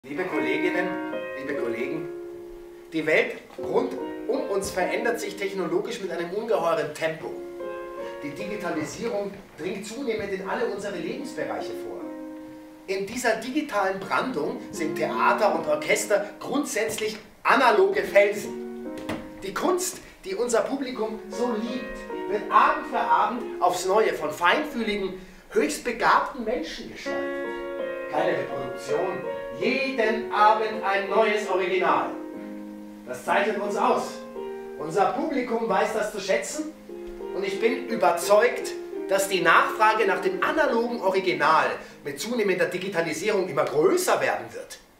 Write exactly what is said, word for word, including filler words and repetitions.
Liebe Kolleginnen, liebe Kollegen, die Welt rund um uns verändert sich technologisch mit einem ungeheuren Tempo. Die Digitalisierung dringt zunehmend in alle unsere Lebensbereiche vor. In dieser digitalen Brandung sind Theater und Orchester grundsätzlich analoge Felsen. Die Kunst, die unser Publikum so liebt, wird Abend für Abend aufs Neue von feinfühligen, höchst begabten Menschen gestaltet. Keine Reproduktion, jeden Abend ein neues Original. Das zeichnet uns aus. Unser Publikum weiß das zu schätzen und ich bin überzeugt, dass die Nachfrage nach dem analogen Original mit zunehmender Digitalisierung immer größer werden wird.